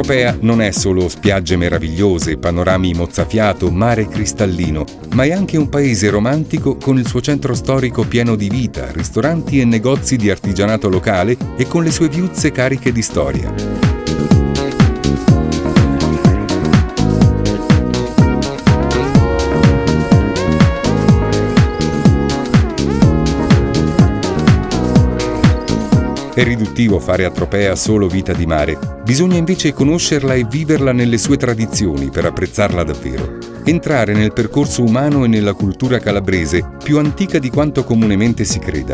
Tropea non è solo spiagge meravigliose, panorami mozzafiato, mare cristallino, ma è anche un paese romantico con il suo centro storico pieno di vita, ristoranti e negozi di artigianato locale e con le sue viuzze cariche di storia. È riduttivo fare a Tropea solo vita di mare, bisogna invece conoscerla e viverla nelle sue tradizioni per apprezzarla davvero. Entrare nel percorso umano e nella cultura calabrese, più antica di quanto comunemente si creda.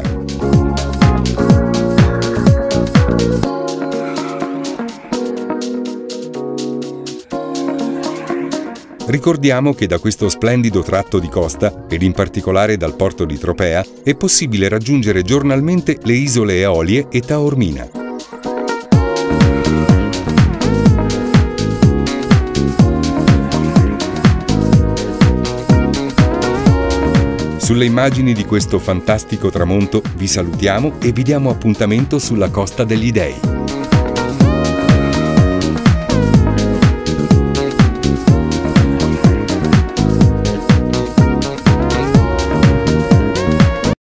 Ricordiamo che da questo splendido tratto di costa, ed in particolare dal porto di Tropea, è possibile raggiungere giornalmente le isole Eolie e Taormina. Sulle immagini di questo fantastico tramonto vi salutiamo e vi diamo appuntamento sulla Costa degli Dei.